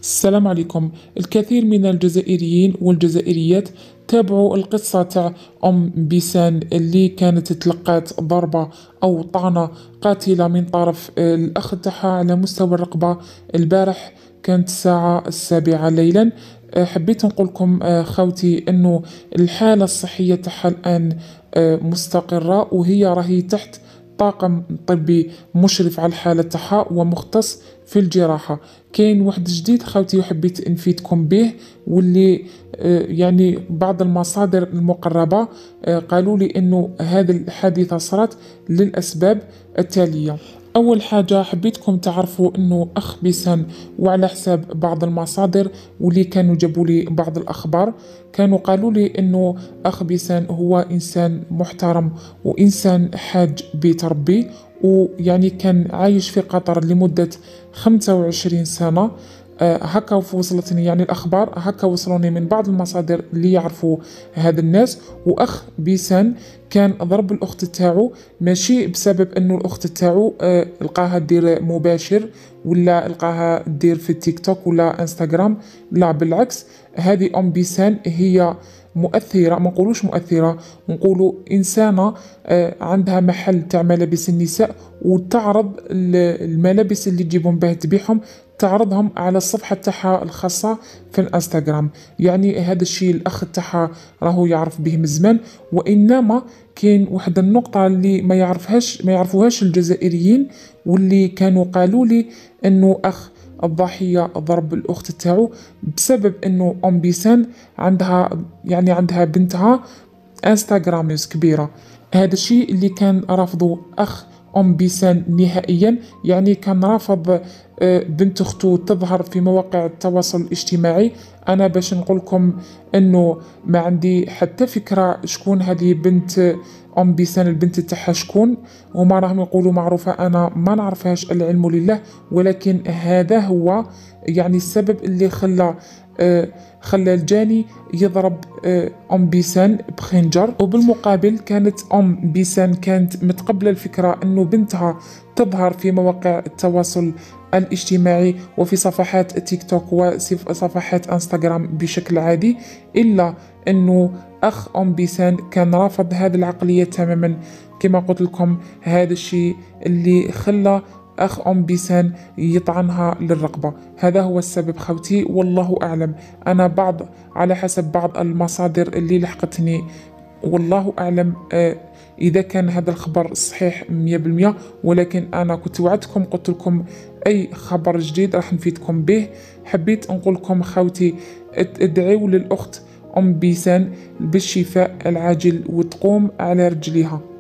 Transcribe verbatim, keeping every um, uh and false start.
السلام عليكم. الكثير من الجزائريين والجزائريات تابعوا القصة تاع أم بيسان اللي كانت تلقات ضربة أو طعنة قاتلة من طرف آه، الأخ تاعها على مستوى الرقبة البارح. كانت الساعة السابعة ليلا. آه، حبيت نقولكم آه، خوتي أنه الحالة الصحية تاعها الآن آه، مستقرة، وهي راهي تحت طاقم طبي مشرف على الحالة تاعها ومختص في الجراحة. كاين واحد جديد خاوتي وحبيت نفيدكم به، واللي آه، يعني بعض المصادر المقربة آه، قالوا لي انه هذه الحادثة صارت للأسباب التالية. أول حاجة حبيتكم تعرفوا أنه أخ بيسان، وعلى حساب بعض المصادر واللي كانوا جابوا لي بعض الأخبار، كانوا قالوا لي أنه أخ بيسان هو إنسان محترم وإنسان حاج بيت ربي، ويعني كان عايش في قطر لمدة خمسة وعشرين سنة. آه، هكا وصلتني يعني الأخبار، هكا وصلوني من بعض المصادر اللي يعرفوا هذا الناس. وأخ بيسان كان ضرب الأخت تاعو ماشي بسبب أنه الأخت تاعو آه، لقاها دير مباشر ولا لقاها دير في التيك توك ولا انستغرام، لا بالعكس. هذه أم بيسان هي مؤثرة، ما نقولوش مؤثرة، نقولوا إنسانة آه، عندها محل تاع ملابس النساء، وتعرض ال- الملابس اللي تجيبهم باه تبيعهم، تعرضهم على الصفحة تاعها الخاصة في الانستغرام. يعني هذا الشيء الأخ تاعها راهو يعرف به من زمان. وإنما كاين واحد النقطة اللي ما يعرفهاش ما يعرفوهاش الجزائريين، واللي كانوا قالوا لي انه اخ الضحية ضرب الأخت تاعو بسبب أنه أم بيسان عندها يعني عندها بنتها انستغراميز كبيرة. هذا الشيء اللي كان رافضه أخ أم بيسان نهائيا، يعني كان رافض آه، بنت أخته تظهر في مواقع التواصل الاجتماعي. أنا باش نقولكم أنه ما عندي حتى فكرة شكون هذه بنت أم بيسان، البنت تاعها شكون، وما راهم يقولوا معروفة، أنا ما نعرفهاش العلم لله. ولكن هذا هو يعني السبب اللي خلى آه، خلى الجاني يضرب آه، أم بيسان بخنجر. وبالمقابل كانت أم بيسان كانت متقبلة الفكرة أنه بنتها تظهر في مواقع التواصل الاجتماعي وفي صفحات تيك توك وصفحات انستغرام بشكل عادي، إلا أنه أخ أم بيسان كان رافض هذه العقلية تماما. كما قلت لكم هذا الشيء اللي خلى أخ أم بيسان يطعنها للرقبة. هذا هو السبب خوتي، والله أعلم. أنا بعض على حسب بعض المصادر اللي لحقتني، والله أعلم آه إذا كان هذا الخبر صحيح مية بالمية. ولكن أنا كنت وعدتكم، قلت لكم أي خبر جديد راح نفيدكم به. حبيت نقول لكم خوتي ادعوا للأخت أم بيسان بالشفاء العاجل وتقوم على رجليها.